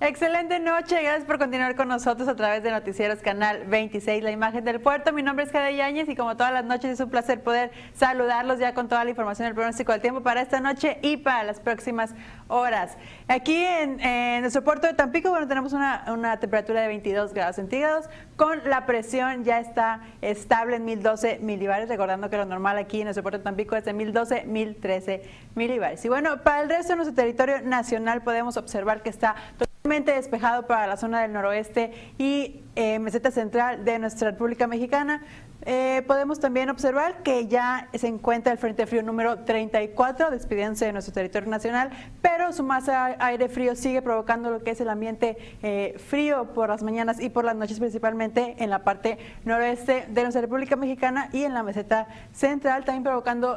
Excelente noche, gracias por continuar con nosotros a través de Noticieros Canal 26, La Imagen del Puerto. Mi nombre es Jade Yáñez y como todas las noches es un placer poder saludarlos ya con toda la información del pronóstico del tiempo para esta noche y para las próximas horas. Aquí en nuestro puerto de Tampico, bueno, tenemos una temperatura de 22 grados centígrados, con la presión ya está estable en 1012 milibares, recordando que lo normal aquí en nuestro puerto de Tampico es de 1012, 1013 milibares. Y bueno, para el resto de nuestro territorio nacional podemos observar que está totalmente despejado para la zona del noroeste y meseta central de nuestra República Mexicana. Podemos también observar que ya se encuentra el Frente Frío número 34 despidiéndose de nuestro territorio nacional, pero su masa de aire frío sigue provocando lo que es el ambiente frío por las mañanas y por las noches, principalmente en la parte noroeste de nuestra República Mexicana y en la meseta central, también provocando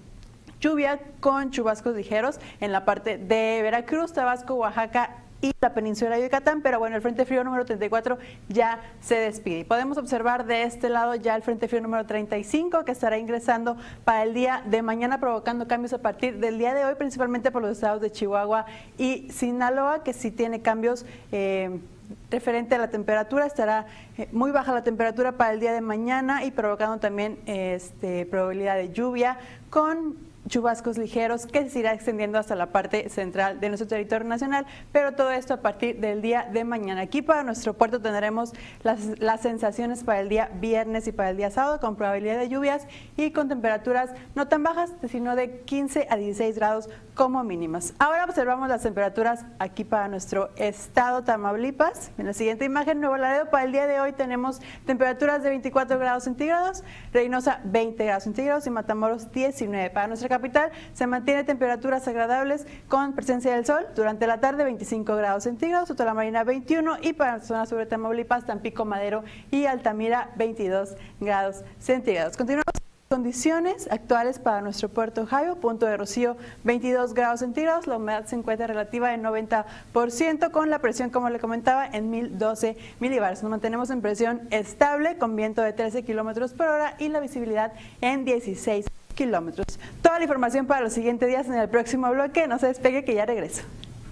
lluvia con chubascos ligeros en la parte de Veracruz, Tabasco, Oaxaca y la península de Yucatán, pero bueno, el Frente Frío número 34 ya se despide. Podemos observar de este lado ya el Frente Frío número 35 que estará ingresando para el día de mañana, provocando cambios a partir del día de hoy, principalmente por los estados de Chihuahua y Sinaloa, que sí tiene cambios referente a la temperatura. Estará muy baja la temperatura para el día de mañana y provocando también probabilidad de lluvia con chubascos ligeros que se irá extendiendo hasta la parte central de nuestro territorio nacional, pero todo esto a partir del día de mañana. Aquí para nuestro puerto tendremos las sensaciones para el día viernes y para el día sábado con probabilidad de lluvias y con temperaturas no tan bajas, sino de 15 a 16 grados como mínimas. Ahora observamos las temperaturas aquí para nuestro estado Tamaulipas. En la siguiente imagen, Nuevo Laredo, para el día de hoy tenemos temperaturas de 24 grados centígrados, Reynosa 20 grados centígrados y Matamoros 19. Para nuestra capital se mantiene temperaturas agradables con presencia del sol. Durante la tarde 25 grados centígrados, Soto la Marina 21 y para la zona sur de Tamaulipas, Tampico, Madero y Altamira 22 grados centígrados. Continuamos. Condiciones actuales para nuestro puerto Ohio, punto de rocío 22 grados centígrados, la humedad se encuentra relativa en 90%, con la presión, como le comentaba, en 1012 milibares. Nos mantenemos en presión estable con viento de 13 kilómetros por hora y la visibilidad en 16 kilómetros. Toda la información para los siguientes días en el próximo bloque. No se despegue que ya regreso.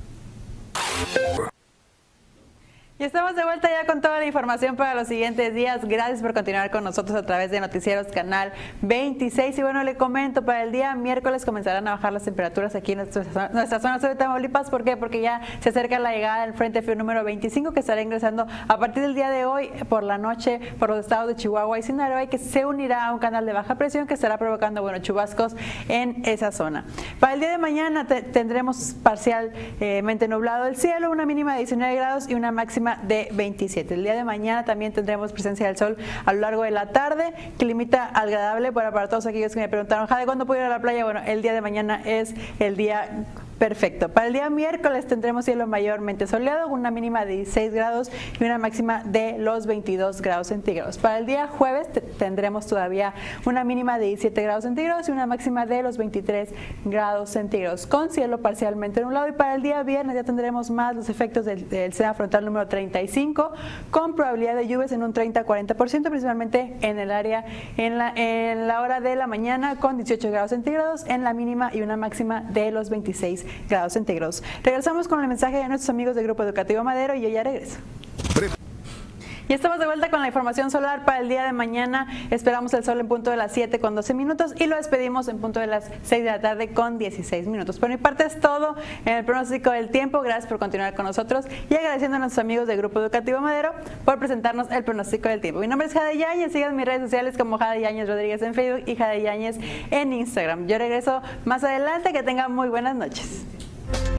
Y estamos de vuelta ya con toda la información para los siguientes días. Gracias por continuar con nosotros a través de Noticieros Canal 26. Y bueno, le comento, para el día miércoles comenzarán a bajar las temperaturas aquí en nuestra zona sur de Tamaulipas. ¿Por qué? Porque ya se acerca la llegada del Frente Frío número 25 que estará ingresando a partir del día de hoy por la noche por los estados de Chihuahua y Sinaloa, y que se unirá a un canal de baja presión que estará provocando chubascos en esa zona. Para el día de mañana tendremos parcialmente nublado el cielo, una mínima de 19 grados y una máxima de 27. El día de mañana también tendremos presencia del sol a lo largo de la tarde, climita agradable. Bueno, para todos aquellos que me preguntaron, Jade, ¿cuándo puedo ir a la playa? Bueno, el día de mañana es el día perfecto. Para el día miércoles tendremos cielo mayormente soleado, una mínima de 16 grados y una máxima de los 22 grados centígrados. Para el día jueves tendremos todavía una mínima de 17 grados centígrados y una máxima de los 23 grados centígrados, con cielo parcialmente nublado. Y para el día viernes ya tendremos más los efectos del sistema frontal número 35, con probabilidad de lluvias en un 30-40%, principalmente en el área en la hora de la mañana, con 18 grados centígrados en la mínima y una máxima de los 26 grados centígrados. Regresamos con el mensaje de nuestros amigos del Grupo Educativo Madero y yo ya regreso. Y estamos de vuelta con la información solar para el día de mañana. Esperamos el sol en punto de las 7 con 12 minutos y lo despedimos en punto de las 6 de la tarde con 16 minutos. Por mi parte es todo en el pronóstico del tiempo. Gracias por continuar con nosotros y agradeciendo a nuestros amigos del Grupo Educativo Madero por presentarnos el pronóstico del tiempo. Mi nombre es Jade Yáñez, sigan mis redes sociales como Jade Yáñez Rodríguez en Facebook y Jade Yáñez en Instagram. Yo regreso más adelante, que tengan muy buenas noches.